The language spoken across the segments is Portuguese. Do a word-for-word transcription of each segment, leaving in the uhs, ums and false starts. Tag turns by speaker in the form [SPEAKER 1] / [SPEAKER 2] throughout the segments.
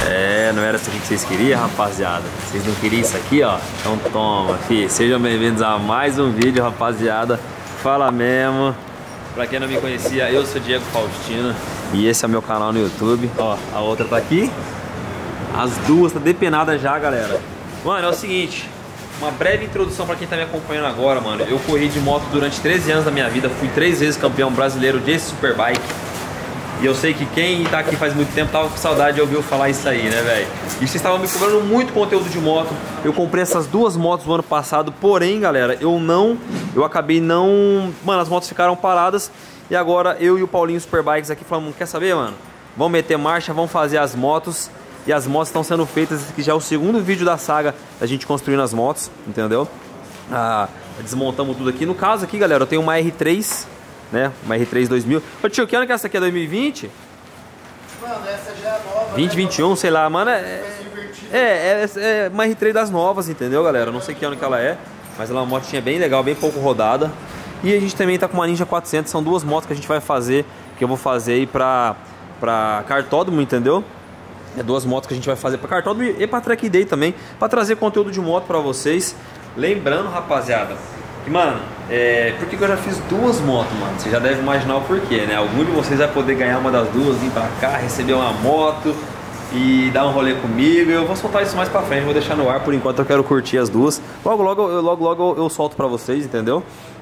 [SPEAKER 1] É, não era isso aqui que vocês queriam, rapaziada? Vocês não queriam isso aqui, ó? Então toma, fi. Sejam bem-vindos a mais um vídeo, rapaziada. Fala mesmo. Pra quem não me conhecia, eu sou Diego Faustino e esse é o meu canal no YouTube. Ó, a outra tá aqui. As duas tá depenada já, galera. Mano, é o seguinte, uma breve introdução pra quem tá me acompanhando agora, mano. Eu corri de moto durante treze anos da minha vida. Fui três vezes campeão brasileiro de Superbike. E eu sei que quem tá aqui faz muito tempo tava com saudade de ouvir eu falar isso aí, né, velho? E vocês estavam me cobrando muito conteúdo de moto. Eu comprei essas duas motos no ano passado, porém, galera, eu não... Eu acabei não... Mano, as motos ficaram paradas. E agora eu e o Paulinho Superbikes aqui falamos, quer saber, mano? Vamos meter marcha, vamos fazer as motos. E as motos estão sendo feitas, esse aqui já é o segundo vídeo da saga da gente construindo as motos, entendeu? Ah, desmontamos tudo aqui. No caso aqui, galera, eu tenho uma R três... né? Uma R três dois mil. Ô tio, que ano que essa aqui é? dois mil e vinte?
[SPEAKER 2] Mano, essa já é nova.
[SPEAKER 1] vinte, vinte e um, sei lá, mano. É, é, é, é uma R três das novas, entendeu, galera? Não sei que ano que ela é, mas ela é uma motinha bem legal, bem pouco rodada. E a gente também tá com uma Ninja quatrocentos. São duas motos que a gente vai fazer, que eu vou fazer aí pra, pra cartódromo, entendeu? É duas motos que a gente vai fazer pra cartódromo e pra track day também, pra trazer conteúdo de moto pra vocês. Lembrando, rapaziada, e, mano, é, por que que eu já fiz duas motos, mano? Você já deve imaginar o porquê, né? Algum de vocês vai poder ganhar uma das duas, vir pra cá, receber uma moto e dar um rolê comigo. Eu vou soltar isso mais pra frente, vou deixar no ar por enquanto, eu quero curtir as duas. Logo, logo, eu, logo, logo eu, eu solto pra vocês, entendeu?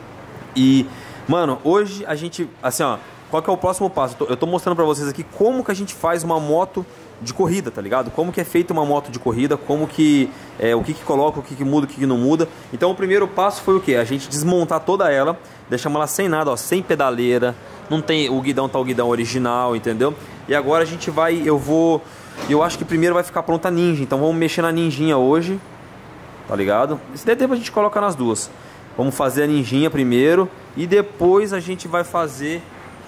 [SPEAKER 1] E, mano, hoje a gente, assim, ó, qual que é o próximo passo? Eu tô, eu tô mostrando pra vocês aqui como que a gente faz uma moto de corrida, tá ligado? Como que é feita uma moto de corrida, como que é, o que que coloca, o que que muda, o que que não muda. Então o primeiro passo foi o que? A gente desmontar toda ela, deixamos ela sem nada, ó, sem pedaleira, não tem, o guidão tá o guidão original, entendeu? E agora a gente vai, eu vou, eu acho que primeiro vai ficar pronta a Ninja, então vamos mexer na Ninjinha hoje, tá ligado? Se der tempo a gente coloca nas duas. Vamos fazer a Ninjinha primeiro e depois a gente vai fazer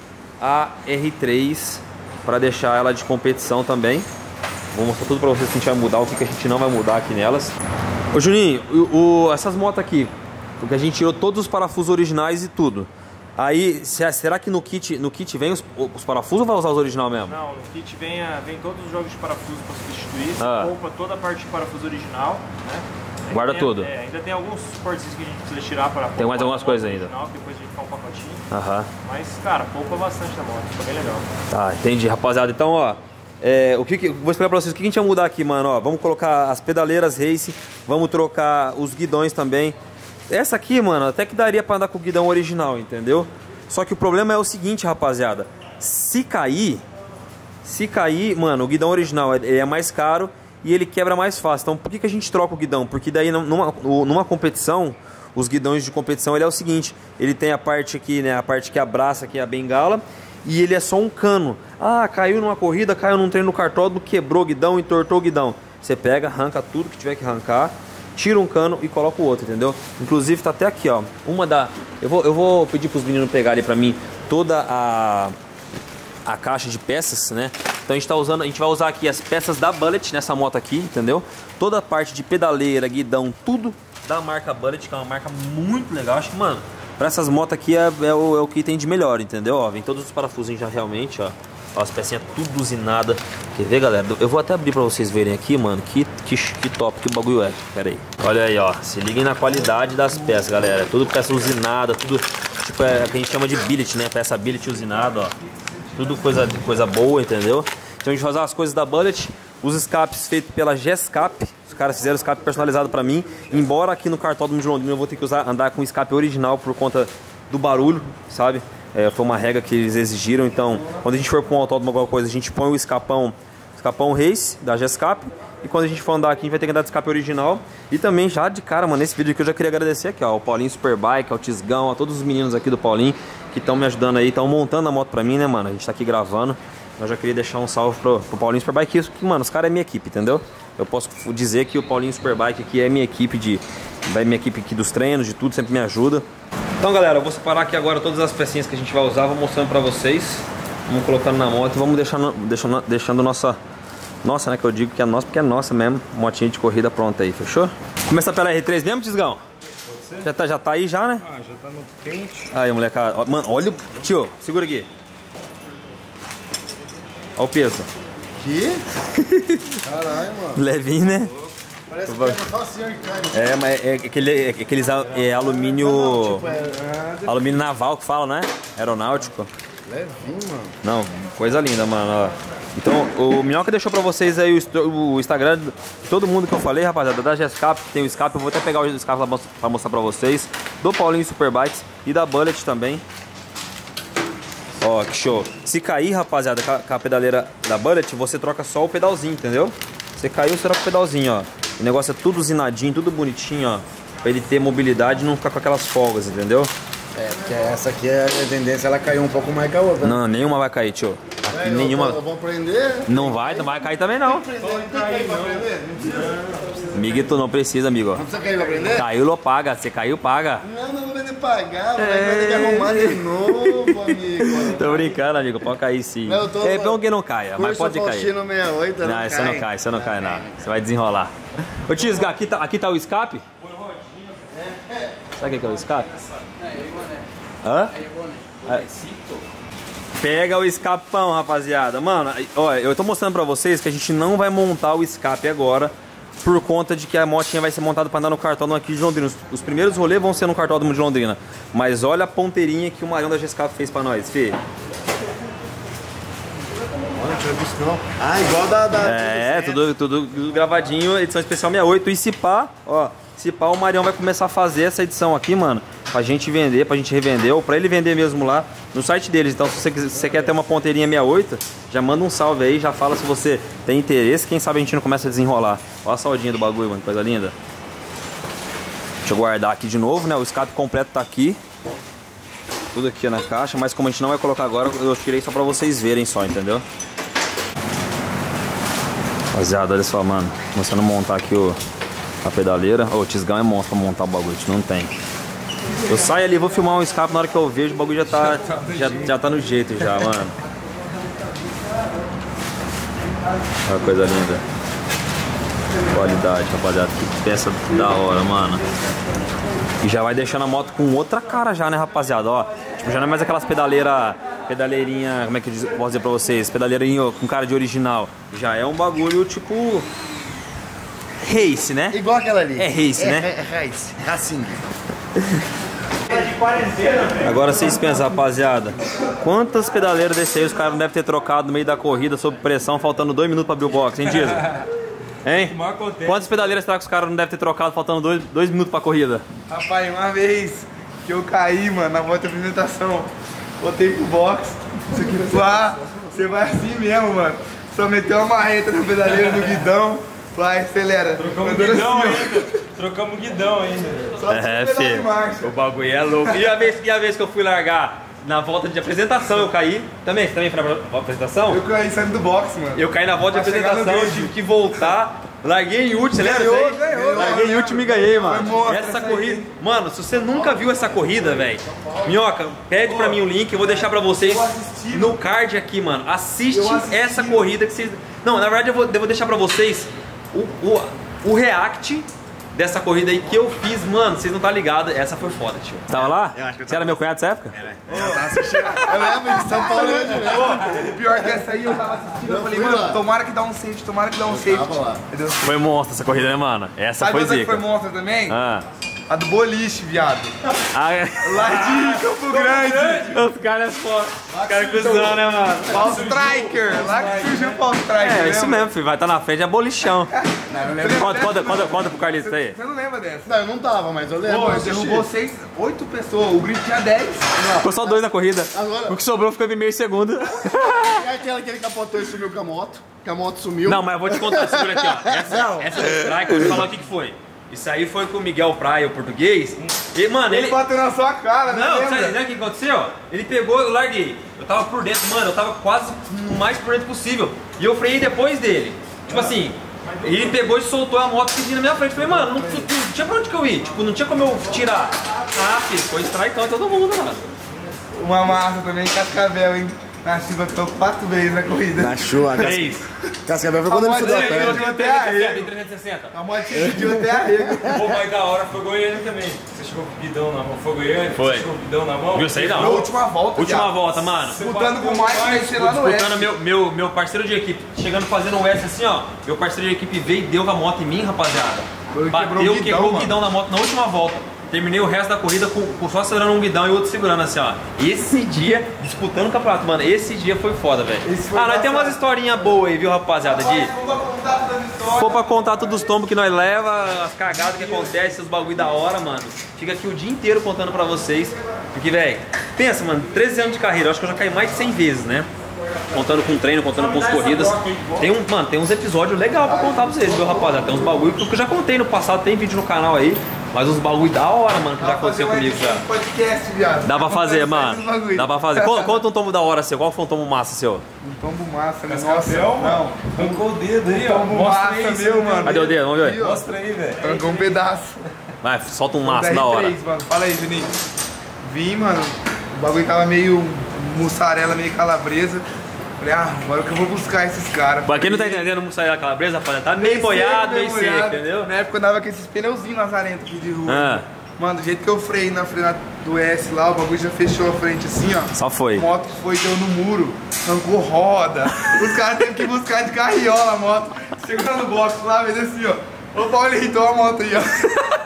[SPEAKER 1] a R três para deixar ela de competição também. Vou mostrar tudo para vocês que a gente vai mudar, o que, que a gente não vai mudar aqui nelas. Ô Juninho, o, o, essas motos aqui, porque a gente tirou todos os parafusos originais e tudo. Aí, se, será que no kit, no kit vem os, os parafusos ou vai usar os original mesmo?
[SPEAKER 2] Não, no kit vem, vem todos os jogos de parafuso para substituir.
[SPEAKER 1] Ah.
[SPEAKER 2] Poupa toda a parte de parafuso original, né?
[SPEAKER 1] Guarda
[SPEAKER 2] tem,
[SPEAKER 1] tudo.
[SPEAKER 2] É, ainda tem alguns suportes que a gente precisa tirar para
[SPEAKER 1] tem mais algumas coisas ainda.
[SPEAKER 2] Original, depois a gente faz um pacotinho.
[SPEAKER 1] Aham.
[SPEAKER 2] Mas, cara, poupa bastante da moto, fica bem legal.
[SPEAKER 1] Tá, entendi, rapaziada. Então, ó, é, o que, que vou explicar pra vocês o que a gente vai mudar aqui, mano. Ó, vamos colocar as pedaleiras race, vamos trocar os guidões também. Essa aqui, mano, até que daria pra andar com o guidão original, entendeu? Só que o problema é o seguinte, rapaziada. Se cair, se cair, mano, o guidão original ele é mais caro e ele quebra mais fácil. Então, por que, que a gente troca o guidão? Porque daí, numa, numa competição, os guidões de competição, ele é o seguinte, ele tem a parte aqui, né, a parte que abraça aqui a bengala, e ele é só um cano. Ah, caiu numa corrida, caiu num treino no cartódromo, quebrou o guidão, entortou o guidão. Você pega, arranca tudo que tiver que arrancar, tira um cano e coloca o outro, entendeu? Inclusive tá até aqui, ó, uma da... Eu vou, eu vou pedir pros meninos pegarem pra mim toda a... a caixa de peças, né? Então a gente tá usando, a gente vai usar aqui as peças da Bullet nessa moto aqui, entendeu? Toda a parte de pedaleira, guidão, tudo da marca Bullet, que é uma marca muito legal. Acho que, mano, pra essas motos aqui é, é, o, é o que tem de melhor, entendeu? Ó, vem todos os parafusinhos já realmente, ó. Ó, as pecinhas tudo usinada. Quer ver, galera? Eu vou até abrir pra vocês verem aqui, mano, que, que, que top que o bagulho é. Pera aí. Olha aí, ó. Se liguem na qualidade das peças, galera. É tudo peça usinada, tudo, tipo, é o que a gente chama de billet, né? Peça billet usinada, ó. Tudo coisa, coisa boa, entendeu? Então a gente vai usar as coisas da Bullet, os escapes feitos pela Gescap. Os caras fizeram escape personalizado pra mim. Embora aqui no cartódromo de Londrina eu vou ter que usar, andar com escape original por conta do barulho, sabe? É, foi uma regra que eles exigiram. Então, quando a gente for para um autódromo alguma coisa, a gente põe o escapão, escapão Race da Gescap. E quando a gente for andar aqui, a gente vai ter que andar de escape original. E também já de cara, mano, nesse vídeo aqui eu já queria agradecer aqui, ó, ao Paulinho Superbike, ao Tisgão, a todos os meninos aqui do Paulinho que estão me ajudando aí, estão montando a moto pra mim, né, mano? A gente tá aqui gravando. Eu já queria deixar um salve pro, pro Paulinho Superbike, isso que, mano, os caras é minha equipe, entendeu? Eu posso dizer que o Paulinho Superbike aqui é minha equipe de... é minha equipe aqui dos treinos, de tudo, sempre me ajuda. Então, galera, eu vou separar aqui agora todas as pecinhas que a gente vai usar, vou mostrando pra vocês. Vamos colocando na moto e vamos deixando, deixando, deixando nossa... Nossa, né, que eu digo que é nossa, porque é nossa mesmo. Motinha de corrida pronta aí, fechou? Começar pela R três mesmo, Tisgão? Já tá, já tá aí já, né?
[SPEAKER 2] Ah, já tá no pente.
[SPEAKER 1] Aí, molecada. Mano, olha o... Tio, segura aqui. Olha o peso.
[SPEAKER 3] Que? Caralho, mano.
[SPEAKER 1] Levinho, né?
[SPEAKER 3] Parece que é facinho de carne.
[SPEAKER 1] É, mas é aquele, é aqueles a- é alumínio.
[SPEAKER 3] Não, tipo, é...
[SPEAKER 1] Alumínio naval que fala, né? Aeronáutico.
[SPEAKER 3] Levinho, mano.
[SPEAKER 1] Não, coisa linda, mano. Ó. Então, o Minhoca deixou pra vocês aí o, esto- o Instagram de todo mundo que eu falei, rapaziada. Da G-Escape, tem o escape. Eu vou até pegar o escape lá pra mostrar pra vocês. Do Paulinho Superbikes e da Bullet também. Ó, que show. Se cair, rapaziada, com a, com a pedaleira da Bullet, você troca só o pedalzinho, entendeu? Você caiu, você troca o pedalzinho, ó. O negócio é tudo usinadinho, tudo bonitinho, ó. Pra ele ter mobilidade e não ficar com aquelas folgas, entendeu?
[SPEAKER 3] É, porque essa aqui é a tendência, ela caiu um pouco mais que a outra.
[SPEAKER 1] Não, nenhuma vai cair, tio. Aqui
[SPEAKER 3] É,
[SPEAKER 1] nenhuma.
[SPEAKER 3] Eu vou aprender.
[SPEAKER 1] Não vai, não vai cair também não.
[SPEAKER 3] Não tem que cair pra aprender? Não precisa.
[SPEAKER 1] Miguito, não precisa, amigo.
[SPEAKER 3] Não precisa cair pra aprender?
[SPEAKER 1] Caiu, lo paga. Você caiu, paga.
[SPEAKER 3] Não, não vou nem pagar, vai ter que arrumar de novo, amigo.
[SPEAKER 1] Tô brincando, amigo. Pode cair sim.
[SPEAKER 3] Eu tô-
[SPEAKER 1] É bom que não caia, mas
[SPEAKER 3] Curso
[SPEAKER 1] pode cair.
[SPEAKER 3] Faustino sessenta e oito,
[SPEAKER 1] Não,
[SPEAKER 3] não
[SPEAKER 1] isso não cai, isso não cai, não. Você vai desenrolar. Ô, Tisga, aqui tá, aqui tá o escape? Sabe o que é o escape? Hã? É. Pega o escapão, rapaziada. Mano, olha, eu tô mostrando pra vocês que a gente não vai montar o escape agora, por conta de que a motinha vai ser montada pra andar no cartódromo aqui de Londrina. Os, os primeiros rolês vão ser no cartódromo de Londrina. Mas olha a ponteirinha que o Marião da G-Escape fez pra nós, Fê.
[SPEAKER 3] Não tinha visto não. Ah, igual da... da
[SPEAKER 1] É, tudo, tudo, tudo gravadinho, edição especial sessenta e oito. E se pá, ó, se pá, o Marião vai começar a fazer essa edição aqui, mano, pra gente vender, pra gente revender, ou pra ele vender mesmo lá no site deles. Então, se você, quiser, se você quer ter uma ponteirinha sessenta e oito, já manda um salve aí, já fala se você tem interesse. Quem sabe a gente não começa a desenrolar. Olha a saudinha do bagulho, mano, coisa linda. Deixa eu guardar aqui de novo, né? O escape completo tá aqui. Tudo aqui na caixa, mas como a gente não vai colocar agora, eu tirei só pra vocês verem só, entendeu? Rapaziada, olha só, mano. Começando a montar aqui o, a pedaleira. Ô, o Tisgão é monstro pra montar o bagulho, a gente não tem. Eu saio ali, vou filmar um escape, na hora que eu vejo, o bagulho já tá, já, já tá no jeito já, mano. Olha que coisa linda. Qualidade, rapaziada. Que peça da hora, mano. E já vai deixando a moto com outra cara já, né, rapaziada? Ó, tipo, já não é mais aquelas pedaleiras, pedaleirinha, como é que eu diz- posso dizer pra vocês? Pedaleirinho com cara de original. Já é um bagulho, tipo, race, né?
[SPEAKER 3] Igual aquela ali.
[SPEAKER 1] É race, né?
[SPEAKER 3] É, é race. Assim.
[SPEAKER 1] Agora vocês pensam, rapaziada, quantas pedaleiras desse aí os caras não devem ter trocado no meio da corrida sob pressão, faltando dois minutos pra abrir o box, hein, Dizo? Hein? Quantas pedaleiras será que os caras não devem ter trocado faltando dois, dois minutos pra corrida?
[SPEAKER 4] Rapaz, uma vez que eu caí, mano, na volta de apresentação, botei pro box, lá, você vai assim mesmo, mano. Só meteu uma marreta na pedaleira do guidão, vai, acelera.
[SPEAKER 2] Trocamos
[SPEAKER 4] Andando
[SPEAKER 2] guidão
[SPEAKER 4] assim, ó.
[SPEAKER 2] ainda. Trocamos guidão ainda.
[SPEAKER 4] Só
[SPEAKER 1] É,
[SPEAKER 4] pedal de
[SPEAKER 1] filho,
[SPEAKER 4] marcha.
[SPEAKER 1] o bagulho é louco. E a vez, e a vez que eu fui largar na volta de apresentação, eu caí. Também, você também foi na volta de apresentação?
[SPEAKER 4] Eu caí saindo do box, mano.
[SPEAKER 1] Eu caí na volta de
[SPEAKER 4] Pra chegar no
[SPEAKER 1] apresentação, eu
[SPEAKER 4] grid.
[SPEAKER 1] tive que voltar. Larguei em último, você lembra
[SPEAKER 4] Ganhou,
[SPEAKER 1] disso aí?
[SPEAKER 4] ganhou,
[SPEAKER 1] Larguei em
[SPEAKER 4] ganhou.
[SPEAKER 1] último e ganhei, mano.
[SPEAKER 4] Foi monstro
[SPEAKER 1] Essa
[SPEAKER 4] essa
[SPEAKER 1] corrida.
[SPEAKER 4] aí.
[SPEAKER 1] Mano, se você nunca viu essa corrida, velho, Minhoca, pede pra mim o link, eu vou deixar pra vocês
[SPEAKER 4] Eu assisti.
[SPEAKER 1] no card aqui, mano. Assiste
[SPEAKER 4] Eu assisti.
[SPEAKER 1] essa corrida que vocês. Não, na verdade eu vou, eu vou deixar pra vocês o, o, o react dessa corrida aí que eu fiz, mano. Vocês não tá ligado, essa foi foda, tio. Tava lá?
[SPEAKER 3] Eu acho que eu
[SPEAKER 1] Você era meu cunhado nessa época?
[SPEAKER 3] Eu tava assistindo. Eu lembro de São Paulo, eu direto.
[SPEAKER 4] O pior que essa aí eu tava assistindo, eu falei,
[SPEAKER 3] fui
[SPEAKER 4] mano,
[SPEAKER 3] lá.
[SPEAKER 4] tomara que dá um safety, tomara que dá um safety.
[SPEAKER 3] tava lá.
[SPEAKER 4] Entendeu?
[SPEAKER 1] Foi monstro essa corrida, né, mano? Essa
[SPEAKER 4] Sabe
[SPEAKER 1] foi
[SPEAKER 4] outra que
[SPEAKER 1] zica.
[SPEAKER 4] foi monstro também?
[SPEAKER 1] Ah.
[SPEAKER 4] A do boliche, viado.
[SPEAKER 1] Ah, é.
[SPEAKER 4] Lá de Campo Grande.
[SPEAKER 1] Os caras é foda. Os caras é cuzão, né, mano?
[SPEAKER 4] Paul Striker. Lá que surgiu o Paul Striker.
[SPEAKER 1] É, isso
[SPEAKER 4] lembra?
[SPEAKER 1] mesmo, filho. Vai estar na frente é bolichão.
[SPEAKER 4] Não, eu lembro
[SPEAKER 1] Conta,
[SPEAKER 4] dessa.
[SPEAKER 1] conta, conta, conta pro Carlitos aí.
[SPEAKER 4] Você não lembra dessa?
[SPEAKER 3] Não, eu não tava, mas eu lembro.
[SPEAKER 4] Pô,
[SPEAKER 3] eu assisti.
[SPEAKER 4] derrubou seis, oito pessoas. O grid tinha dez.
[SPEAKER 1] Ficou só dois na corrida.
[SPEAKER 3] Agora-
[SPEAKER 1] O que sobrou ficou em meio segundo.
[SPEAKER 3] É aquela que ele capotou e sumiu com a moto. Que a moto sumiu.
[SPEAKER 1] Não, mas eu vou te contar, segura aqui, ó. Essa, essa do strike, eu vou te falar o que que foi. Isso aí foi com o Miguel Praia, o português. E, mano,
[SPEAKER 4] Ele
[SPEAKER 1] ele...
[SPEAKER 4] bateu na sua cara, né?
[SPEAKER 1] Não,
[SPEAKER 4] Lembra?
[SPEAKER 1] sabe, sabe o que aconteceu? Ele pegou, eu larguei. Eu tava por dentro, mano, eu tava quase o mais por dentro possível. E eu freiei depois dele. Tipo assim, ele pegou e soltou a moto que vinha na minha frente. Eu falei, mano, não, não, não tinha pra onde que eu ir. Tipo, não tinha como eu tirar. Ah, filho, foi strike então todo mundo, mano.
[SPEAKER 4] Uma massa também, Cascavel, hein? Na Silva ficou quatro vezes na corrida.
[SPEAKER 3] Na chuva.
[SPEAKER 1] Três.
[SPEAKER 3] Cascavel foi quando ele fudeu a perna.
[SPEAKER 1] trezentos e sessenta.
[SPEAKER 4] A motinha pediu até arrego.
[SPEAKER 2] Pô, mas da hora foi Goiânia também. Você chegou com o guidão na mão. Foi Goiânia?
[SPEAKER 1] Foi.
[SPEAKER 2] Você chegou com o guidão na mão?
[SPEAKER 1] Viu isso aí não?
[SPEAKER 4] Na última volta.
[SPEAKER 1] Última
[SPEAKER 4] viado.
[SPEAKER 1] volta, mano.
[SPEAKER 4] Disputando com o Mike, mexer lá no
[SPEAKER 1] Disputando
[SPEAKER 4] Oeste.
[SPEAKER 1] meu, meu, meu parceiro de equipe. Chegando fazendo um S assim, ó. Meu parceiro de equipe veio e deu a moto em mim, rapaziada.
[SPEAKER 4] Foi,
[SPEAKER 1] Bateu,
[SPEAKER 4] quebrou o guidão,
[SPEAKER 1] quebrou o
[SPEAKER 4] mano.
[SPEAKER 1] guidão na moto na última volta. Terminei o resto da corrida com, com só segurando um guidão e outro segurando assim, ó. Esse dia, disputando o campeonato, mano, esse dia foi foda, velho.
[SPEAKER 4] Esse foi
[SPEAKER 1] Ah, nós
[SPEAKER 4] embaçado.
[SPEAKER 1] temos umas historinhas boas aí, viu, rapaziada? De...
[SPEAKER 4] Vamos contar toda a história.
[SPEAKER 1] For pra contar todos os tombos que nós leva, as cagadas que acontecem, os bagulho da hora, mano. Fica aqui o dia inteiro contando pra vocês. Porque, velho, pensa, mano, treze anos de carreira, eu acho que eu já caí mais de cem vezes, né? Contando com treino, contando com as corridas. Tem um, mano, tem uns episódios legais pra contar pra vocês, viu, rapaziada? Tem uns bagulho que eu já contei no passado, tem vídeo no canal aí. Mas uns bagulho da hora, mano, que já aconteceu comigo já.
[SPEAKER 4] Podcast, viado.
[SPEAKER 1] Dá pra fazer, mano. Dá pra fazer. Conta, conta um tombo da hora seu. Qual foi um tombo massa seu?
[SPEAKER 4] Um tombo massa, né?
[SPEAKER 2] Cascavel, mano. Arrancou o dedo aí, ó.
[SPEAKER 4] Tombo
[SPEAKER 2] Mostra
[SPEAKER 4] massa,
[SPEAKER 2] aí,
[SPEAKER 4] meu, mano.
[SPEAKER 1] Cadê o dedo? Vamos ver.
[SPEAKER 2] Mostra aí, velho.
[SPEAKER 4] Arrancou um pedaço.
[SPEAKER 1] Vai, solta um massa da hora.
[SPEAKER 4] R três, mano. Fala aí, Juninho. Vim, mano. O bagulho tava meio mussarela, meio calabresa. Falei, ah, agora que eu vou buscar esses caras.
[SPEAKER 1] Pra quem não tá entendendo como sair da calabresa, rapaziada, tá meio boiado, meio seco, entendeu?
[SPEAKER 4] Na época eu andava com esses pneuzinhos lazarentos aqui de rua.
[SPEAKER 1] Ah.
[SPEAKER 4] Mano, do jeito que eu freiei na frenada do S lá, o bagulho já fechou a frente assim, ó.
[SPEAKER 1] Só foi.
[SPEAKER 4] A moto foi, deu no muro, arrancou roda. Os caras teve que buscar de carriola a moto. Chegou no box lá, fez assim, ó. O Paulo irritou a moto aí, ó.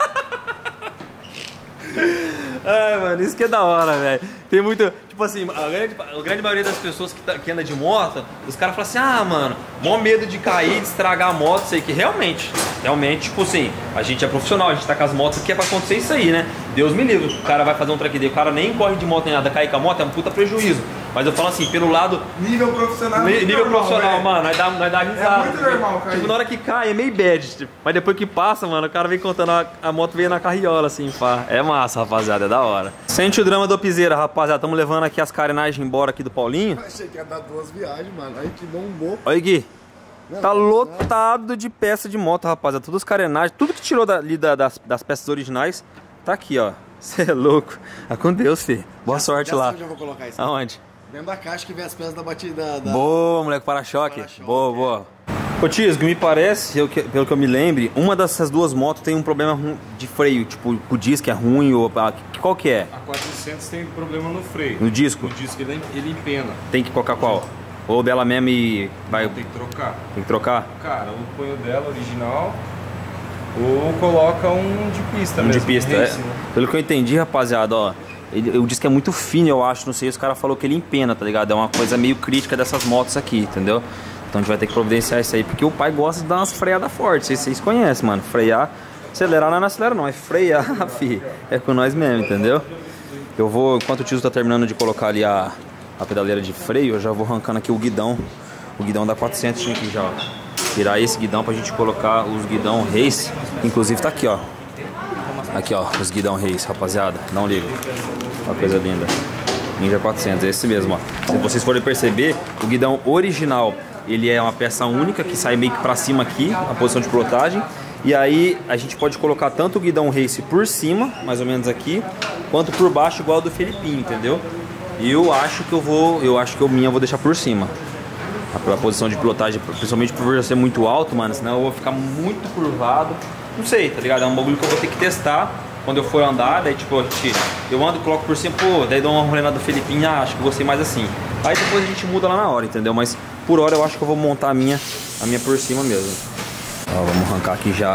[SPEAKER 1] Ai, mano, isso que é da hora, velho. Tem muito. Tipo assim, a grande, a grande maioria das pessoas que, tá, que anda de moto, os caras falam assim, ah, mano, mó medo de cair, de estragar a moto, isso aí, que realmente, realmente, tipo assim, a gente é profissional, a gente tá com as motos aqui, é pra acontecer isso aí, né? Deus me livre, o cara vai fazer um track day, o cara nem corre de moto nem nada, cair com a moto é um puta prejuízo. Mas eu falo assim, pelo lado.
[SPEAKER 4] Nível profissional.
[SPEAKER 1] Nível
[SPEAKER 4] normal,
[SPEAKER 1] profissional,
[SPEAKER 4] velho.
[SPEAKER 1] mano, nós dá, nós dá risada.
[SPEAKER 4] É muito normal, cara.
[SPEAKER 1] Tipo, na hora que cai é meio bad, tipo, mas depois que passa, mano, o cara vem contando a, a moto veio na carriola, assim, pá. É massa, rapaziada, é da hora. Sente o drama do Piseira, rapaziada. Estamos levando aqui as carenagens embora aqui do Paulinho.
[SPEAKER 3] Achei que ia dar duas viagens, mano. A gente bombou.
[SPEAKER 1] Olha, Gui.
[SPEAKER 3] Não,
[SPEAKER 1] Tá
[SPEAKER 3] não,
[SPEAKER 1] lotado de peça de moto, rapaziada. Todas as carenagens, tudo que tirou dali da, das, das peças originais, tá aqui, ó. Você é louco. Ah, com Deus, filho. Boa sorte
[SPEAKER 3] Já
[SPEAKER 1] lá.
[SPEAKER 3] sei onde eu vou colocar isso.
[SPEAKER 1] Aonde?
[SPEAKER 3] Dentro da caixa que vem as peças da batida. Da...
[SPEAKER 1] Boa, moleque, para-choque.
[SPEAKER 3] Para-choque,
[SPEAKER 1] Boa, boa. Ô, Tisgo, me parece, eu que- pelo que eu me lembre, uma dessas duas motos tem um problema ru- de freio. Tipo, o disco é ruim ou... ah, qual que é?
[SPEAKER 2] A quatrocentos tem problema no freio.
[SPEAKER 1] No disco?
[SPEAKER 2] No disco ele, ele empena.
[SPEAKER 1] Tem que colocar qual? Ou dela mesmo e vai...
[SPEAKER 2] Tem que trocar.
[SPEAKER 1] Tem que trocar?
[SPEAKER 2] Cara, ou põe o dela original, ou coloca um de pista
[SPEAKER 1] Um
[SPEAKER 2] mesmo.
[SPEAKER 1] de pista,
[SPEAKER 2] race,
[SPEAKER 1] é.
[SPEAKER 2] né?
[SPEAKER 1] Pelo que eu entendi, rapaziada, ó. Ele, o disco é muito fino, eu acho, não sei, os caras falaram que ele empena, tá ligado? É uma coisa meio crítica dessas motos aqui, entendeu? Então a gente vai ter que providenciar isso aí, porque o pai gosta de dar umas freadas fortes, vocês, vocês conhecem, mano. Frear, acelerar não é acelerar não, é frear, fi. É com nós mesmo, entendeu? Eu vou, enquanto o Tiso tá terminando de colocar ali a, a pedaleira de freio, eu já vou arrancando aqui o guidão, o guidão da quatrocentos tinha que já, ó. Tirar esse guidão pra gente colocar os guidão Race, inclusive tá aqui, ó. Aqui, ó, os guidão Race, rapaziada, dá um ligo. Uma coisa linda. Ninja quatrocentos, é esse mesmo, ó. Se vocês forem perceber, o guidão original, ele é uma peça única que sai meio que pra cima aqui, a posição de pilotagem. E aí a gente pode colocar tanto o guidão Race por cima, mais ou menos aqui, quanto por baixo, igual ao do Felipinho, entendeu? E eu acho que eu vou, eu acho que o minha eu vou deixar por cima. A posição de pilotagem, principalmente por ser muito alto, mano, senão eu vou ficar muito curvado. Não sei, tá ligado? É um bagulho que eu vou ter que testar quando eu for andar, daí tipo, a gente, eu ando, coloco por cima, pô, daí dou uma rolê do Felipinho, ah, acho que gostei mais assim. Aí depois a gente muda lá na hora, entendeu? Mas por hora eu acho que eu vou montar a minha, a minha por cima mesmo. Ó, vamos arrancar aqui já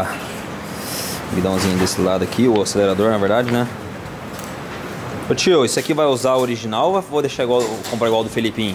[SPEAKER 1] o guidãozinho desse lado aqui, o acelerador na verdade, né? Ô tio, isso aqui vai usar o original ou vou deixar igual, comprar igual do Felipinho?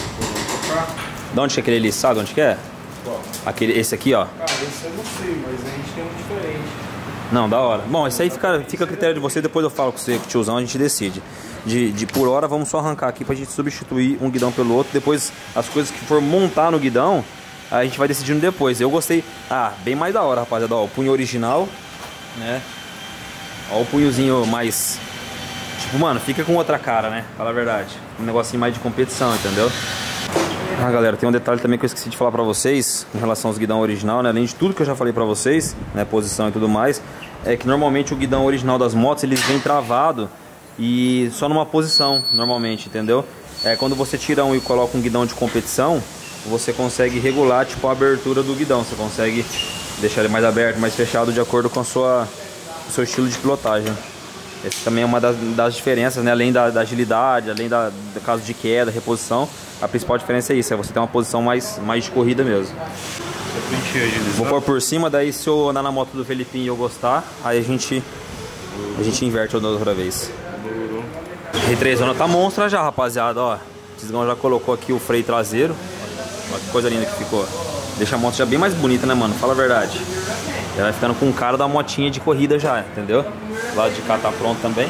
[SPEAKER 1] De onde que é aquele ali, sabe onde que é?
[SPEAKER 2] Qual?
[SPEAKER 1] Aquele, esse aqui, ó.
[SPEAKER 2] Cara, esse eu não sei, mas a gente tem um diferente.
[SPEAKER 1] Não, da hora. Bom, isso aí fica, fica a critério de você, depois eu falo com você, com o tiozão, a gente decide. De, de por hora, vamos só arrancar aqui pra gente substituir um guidão pelo outro. Depois, as coisas que for montar no guidão, a gente vai decidindo depois. Eu gostei, ah, bem mais da hora, rapaziada. Ó, o punho original, né? Ó o punhozinho mais... Tipo, mano, fica com outra cara, né? Fala a verdade. Um negocinho mais de competição, entendeu? Ah, galera, tem um detalhe também que eu esqueci de falar pra vocês em relação aos guidão original, né? Além de tudo que eu já falei pra vocês, né? Posição e tudo mais, é que normalmente o guidão original das motos, eles vem travado e só numa posição, normalmente, entendeu? é, quando você tira um e coloca um guidão de competição, você consegue regular tipo a abertura do guidão. Você consegue deixar ele mais aberto, mais fechado de acordo com a sua, o seu estilo de pilotagem. Essa também é uma das, das diferenças, né? Além da, da agilidade, além da, do caso de queda, reposição, a principal diferença é isso, é você ter uma posição mais, mais de corrida mesmo. Vou pôr por cima, daí se eu andar na moto do Felipinho e eu gostar, aí a gente, a gente inverte outra vez. R três zona tá monstra já, rapaziada, ó. O Tisgão já colocou aqui o freio traseiro. Olha que coisa linda que ficou. Deixa a moto já bem mais bonita, né, mano? Fala a verdade. Já vai ficando com o cara da motinha de corrida já, entendeu? O lado de cá tá pronto também.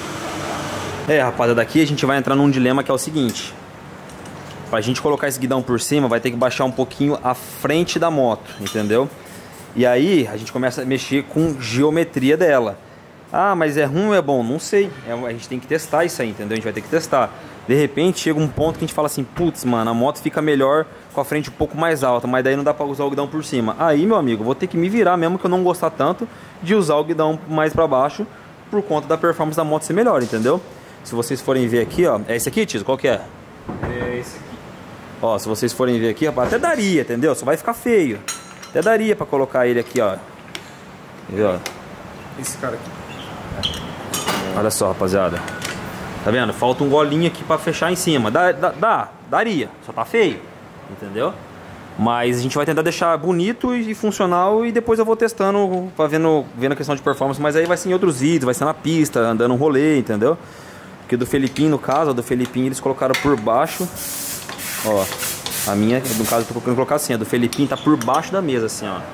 [SPEAKER 1] É, rapaziada, daqui a gente vai entrar num dilema que é o seguinte. Pra gente colocar esse guidão por cima, vai ter que baixar um pouquinho a frente da moto, entendeu? E aí, a gente começa a mexer com geometria dela. Ah, mas é ruim ou é bom? Não sei. É, a gente tem que testar isso aí, entendeu? A gente vai ter que testar. De repente, chega um ponto que a gente fala assim, putz, mano, a moto fica melhor com a frente um pouco mais alta, mas daí não dá pra usar o guidão por cima. Aí, meu amigo, vou ter que me virar, mesmo que eu não gostar tanto, de usar o guidão mais pra baixo, por conta da performance da moto ser melhor, entendeu? Se vocês forem ver aqui, ó, é esse aqui, Tiso? Qual que é?
[SPEAKER 2] É esse aqui.
[SPEAKER 1] Ó, se vocês forem ver aqui, até daria, entendeu? Só vai ficar feio. Até daria pra colocar ele aqui, ó. Entendeu?
[SPEAKER 2] Esse cara aqui.
[SPEAKER 1] Olha só, rapaziada. Tá vendo? Falta um golinho aqui pra fechar em cima. Dá, dá, dá, daria. Só tá feio. Entendeu? Mas a gente vai tentar deixar bonito e funcional. E depois eu vou testando pra vendo, vendo a questão de performance. Mas aí vai ser em outros vídeos, vai ser na pista, andando um rolê, entendeu? Porque do Felipinho, no caso, do Felipinho eles colocaram por baixo. Ó, a minha, no caso eu tô colocando colocar assim, a do Felipinho tá por baixo da mesa, assim, ó.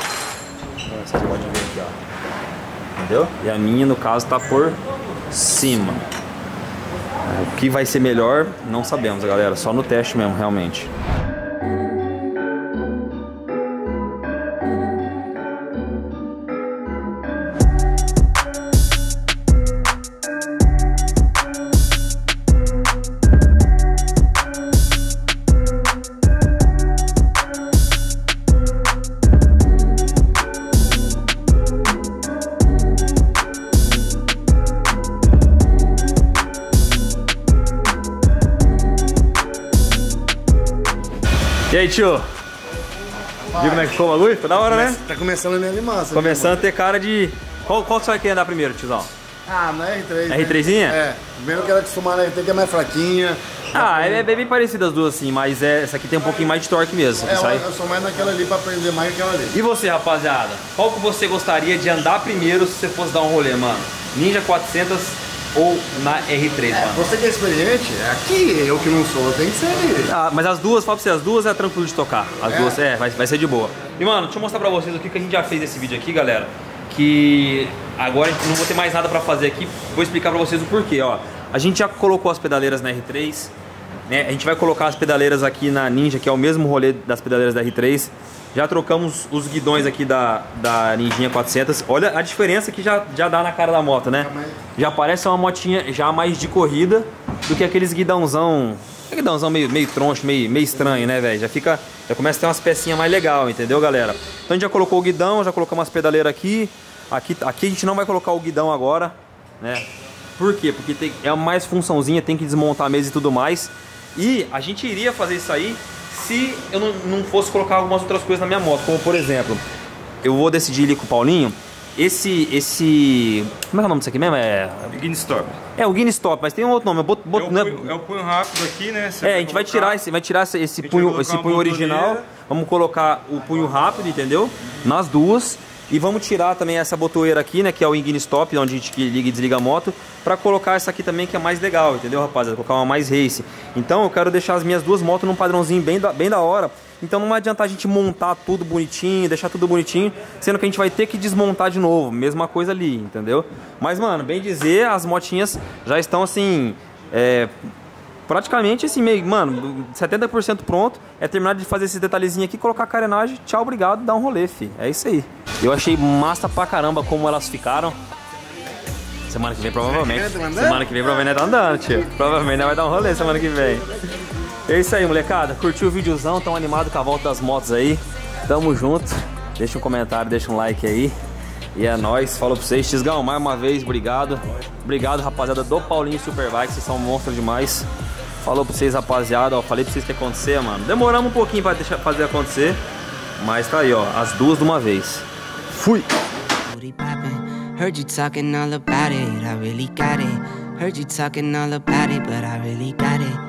[SPEAKER 1] Vocês podem ver aqui, ó. Entendeu? E a minha, no caso, tá por cima. O que vai ser melhor, não sabemos, galera. Só no teste mesmo, realmente. E aí, tio? Viu como é que ficou o bagulho? Ficou da hora, né?
[SPEAKER 3] Tá começando a me animar.
[SPEAKER 1] Começando a ter cara de... Qual, qual que você vai querer andar primeiro, tiozão?
[SPEAKER 3] Ah, na R três.
[SPEAKER 1] R trêsinha?
[SPEAKER 3] Né? É. Primeiro eu quero acostumar na R três, que é mais fraquinha.
[SPEAKER 1] Ah, é, é bem parecido as duas, assim, mas é, essa aqui tem um pouquinho mais de torque mesmo.
[SPEAKER 3] É,
[SPEAKER 1] sai...
[SPEAKER 3] eu sou mais naquela ali pra aprender mais que aquela ali.
[SPEAKER 1] E você, rapaziada? Qual que você gostaria de andar primeiro se você fosse dar um rolê, mano? Ninja quatrocentos ou na R três,
[SPEAKER 3] É,
[SPEAKER 1] mano?
[SPEAKER 3] você que é experiente, é aqui. Eu que não sou, tem que ser ali.
[SPEAKER 1] Ah, mas as duas, fala pra você, as duas é tranquilo de tocar. As
[SPEAKER 3] É?
[SPEAKER 1] duas, é, vai, vai ser de boa. E, mano, deixa eu mostrar pra vocês o que a gente já fez nesse vídeo aqui, galera. Que agora a gente não vou ter mais nada pra fazer aqui. Vou explicar pra vocês o porquê, ó. A gente já colocou as pedaleiras na R três, né? A gente vai colocar as pedaleiras aqui na Ninja, que é o mesmo rolê das pedaleiras da R três. Já trocamos os guidões aqui da, da Ninjinha quatrocentos. Olha a diferença que já, já dá na cara da moto, né? Já parece uma motinha já mais de corrida do que aqueles guidãozão... Guidãozão meio, meio troncho, meio, meio estranho, né, velho? Já fica... Já começa a ter umas pecinhas mais legais, entendeu, galera? Então a gente já colocou o guidão, já colocamos as pedaleiras aqui. Aqui, aqui a gente não vai colocar o guidão agora, né? Por quê? Porque tem, é mais funçãozinha, tem que desmontar a mesa e tudo mais. E a gente iria fazer isso aí se eu não, não fosse colocar algumas outras coisas na minha moto. Como, por exemplo, eu vou decidir ali com o Paulinho. Esse, esse... Como é que é o nome disso aqui mesmo? É...
[SPEAKER 2] Begin Stop.
[SPEAKER 1] É, o Guinness Stop, mas tem um outro nome. Eu boto, boto,
[SPEAKER 2] É o,
[SPEAKER 1] né?
[SPEAKER 2] punho, é o punho rápido aqui, né? Você
[SPEAKER 1] É, a gente vai tirar esse, vai tirar esse, esse punho, esse punho original. Vamos colocar o punho rápido, entendeu? Nas duas. E vamos tirar também essa botoeira aqui, né? Que é o Engine Stop, onde a gente liga e desliga a moto. Pra colocar essa aqui também, que é mais legal, entendeu, rapaziada? Colocar uma mais race. Então eu quero deixar as minhas duas motos num padrãozinho bem da, bem da hora. Então não vai adiantar a gente montar tudo bonitinho, deixar tudo bonitinho, sendo que a gente vai ter que desmontar de novo. Mesma coisa ali, entendeu? Mas, mano, bem dizer, as motinhas já estão assim... É, praticamente assim, meio, mano, setenta por cento pronto. É terminar de fazer esse detalhezinho aqui, colocar a carenagem, tchau, obrigado, dar um rolê, fi. É isso aí. Eu achei massa pra caramba como elas ficaram. Semana que vem, provavelmente. Semana que vem, provavelmente tá andando, tio. Provavelmente vai dar um rolê semana que vem. É isso aí, molecada. Curtiu o videozão? Tão animado com a volta das motos aí. Tamo junto. Deixa um comentário, deixa um like aí. E é nóis. Falou pra vocês. Tisgão, mais uma vez, obrigado. Obrigado, rapaziada do Paulinho Superbike. Vocês são monstros demais. Falou pra vocês, rapaziada, ó, falei pra vocês que ia acontecer, mano. Demoramos um pouquinho pra deixar, fazer acontecer, mas tá aí, ó, as duas de uma vez. Fui!
[SPEAKER 5] Heard you talking all about it, I really got it. Heard you talking all about it, but I really got it.